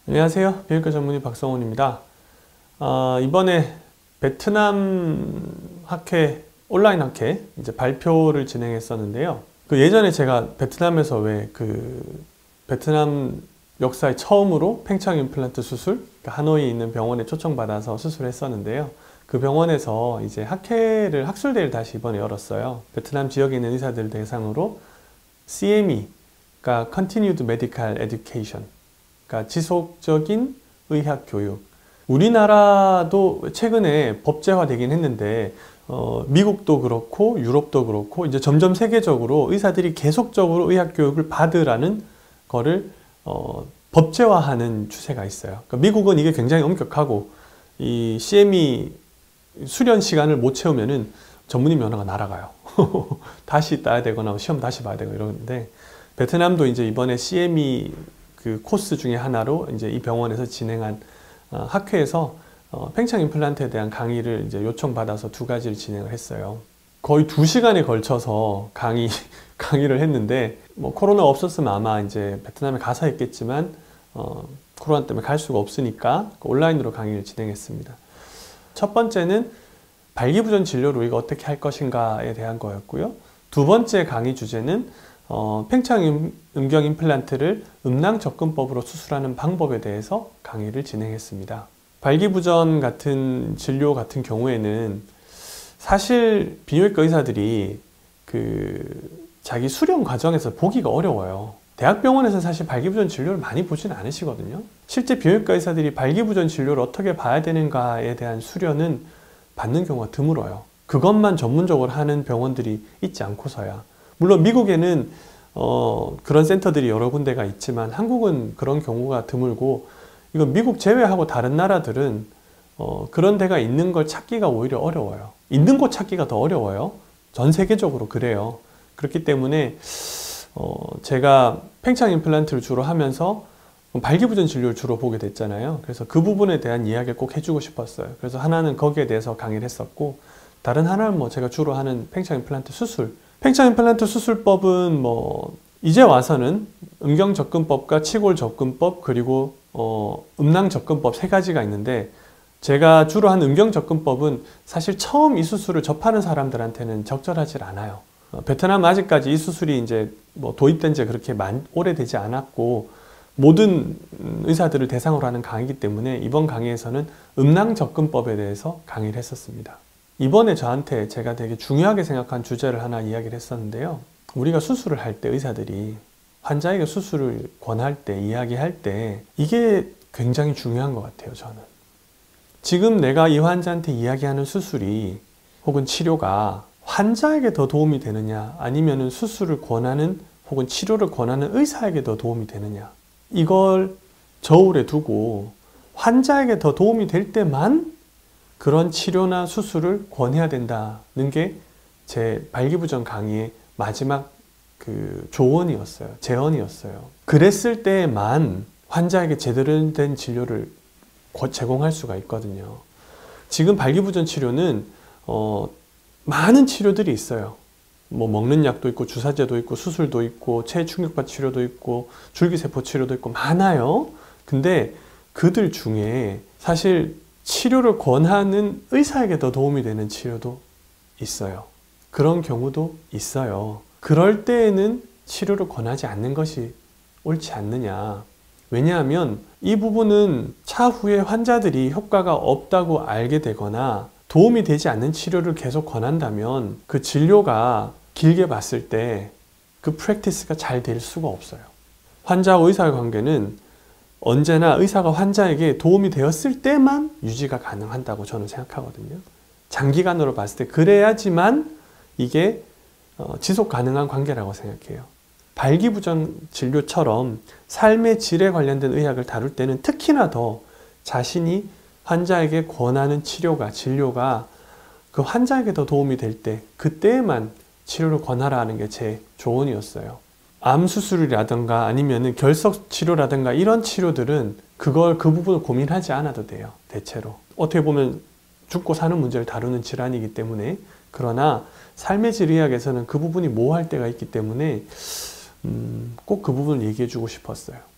안녕하세요. 비형과 전문의 박성훈입니다. 이번에 베트남 학회, 온라인 학회 이제 발표를 진행했었는데요. 예전에 제가 베트남에서 베트남 역사에 처음으로 팽창 임플란트 수술, 하노이에 있는 병원에 초청받아서 수술했었는데요. 그 병원에서 이제 학술대회를 다시 이번에 열었어요. 베트남 지역에 있는 의사들 대상으로 CME, 그러니까 Continued Medical Education, 그러니까 지속적인 의학 교육. 우리나라도 최근에 법제화되긴 했는데 미국도 그렇고 유럽도 그렇고 이제 점점 세계적으로 의사들이 계속적으로 의학 교육을 받으라는 거를 법제화하는 추세가 있어요. 그러니까 미국은 이게 굉장히 엄격하고 이 CME 수련 시간을 못 채우면은 전문의 면허가 날아가요. 다시 따야 되거나 시험 다시 봐야 되고 이러는데, 베트남도 이제 이번에 CME 그 코스 중에 하나로 이제 이 병원에서 진행한 학회에서 팽창 임플란트에 대한 강의를 이제 요청받아서 2가지를 진행을 했어요. 거의 2시간에 걸쳐서 강의를 했는데, 코로나 없었으면 아마 이제 베트남에 가서 했겠지만 코로나 때문에 갈 수가 없으니까 온라인으로 강의를 진행했습니다. 첫 번째는 발기부전 진료로 이거 어떻게 할 것인가에 대한 거였고요. 2번째 강의 주제는 팽창 음경 임플란트를 음낭 접근법으로 수술하는 방법에 대해서 강의를 진행했습니다. 발기부전 같은 진료 같은 경우에는 사실 비뇨기과 의사들이 자기 수련 과정에서 보기가 어려워요. 대학병원에서 사실 발기부전 진료를 많이 보지는 않으시거든요. 실제 비뇨기과 의사들이 발기부전 진료를 어떻게 봐야 되는가에 대한 수련은 받는 경우가 드물어요. 그것만 전문적으로 하는 병원들이 있지 않고서야. 물론 미국에는 그런 센터들이 여러 군데가 있지만 한국은 그런 경우가 드물고, 이건 미국 제외하고 다른 나라들은 그런 데가 있는 걸 찾기가 오히려 어려워요. 있는 곳 찾기가 더 어려워요. 전 세계적으로 그래요. 그렇기 때문에 제가 팽창 임플란트를 주로 하면서 발기부전 진료를 주로 보게 됐잖아요. 그래서 그 부분에 대한 이야기를 꼭 해주고 싶었어요. 그래서 하나는 거기에 대해서 강의를 했었고, 다른 하나는 제가 주로 하는 팽창 임플란트 수술. 팽창 임플란트 수술법은 이제 와서는 음경 접근법과 치골 접근법, 그리고 음낭 접근법 3가지가 있는데, 제가 주로 한 음경 접근법은 사실 처음 이 수술을 접하는 사람들한테는 적절하지 않아요. 베트남은 아직까지 이 수술이 이제 도입된 지 그렇게 오래되지 않았고, 모든 의사들을 대상으로 하는 강의이기 때문에 이번 강의에서는 음낭 접근법에 대해서 강의를 했었습니다. 이번에 저한테 제가 되게 중요하게 생각한 주제를 하나 이야기를 했었는데요. 우리가 수술을 할 때 의사들이 환자에게 수술을 권할 때, 이야기할 때 이게 굉장히 중요한 것 같아요, 저는. 지금 내가 이 환자한테 이야기하는 수술이 혹은 치료가 환자에게 더 도움이 되느냐, 아니면은 수술을 권하는 혹은 치료를 권하는 의사에게 더 도움이 되느냐, 이걸 저울에 두고 환자에게 더 도움이 될 때만 그런 치료나 수술을 권해야 된다는 게 제 발기부전 강의의 마지막 조언이었어요. 제언이었어요. 그랬을 때만 환자에게 제대로 된 진료를 제공할 수가 있거든요. 지금 발기부전 치료는 많은 치료들이 있어요. 먹는 약도 있고, 주사제도 있고, 수술도 있고, 체충격파 치료도 있고, 줄기세포 치료도 있고, 많아요. 근데 그들 중에 사실 치료를 권하는 의사에게 더 도움이 되는 치료도 있어요. 그런 경우도 있어요. 그럴 때에는 치료를 권하지 않는 것이 옳지 않느냐. 왜냐하면 이 부분은 차후에 환자들이 효과가 없다고 알게 되거나 도움이 되지 않는 치료를 계속 권한다면 그 진료가 길게 봤을 때 그 프랙티스가 잘 될 수가 없어요. 환자와 의사의 관계는 언제나 의사가 환자에게 도움이 되었을 때만 유지가 가능한다고 저는 생각하거든요. 장기간으로 봤을 때 그래야지만 이게 지속 가능한 관계라고 생각해요. 발기부전 진료처럼 삶의 질에 관련된 의학을 다룰 때는 특히나 더 자신이 환자에게 권하는 진료가 그 환자에게 더 도움이 될 때, 그때에만 치료를 권하라는 게 제 조언이었어요. 암 수술이라든가 아니면은 결석 치료라든가 이런 치료들은 그 부분을 고민하지 않아도 돼요. 대체로. 어떻게 보면 죽고 사는 문제를 다루는 질환이기 때문에. 그러나 삶의 질 의학에서는 그 부분이 모호할 때가 있기 때문에 꼭 그 부분을 얘기해 주고 싶었어요.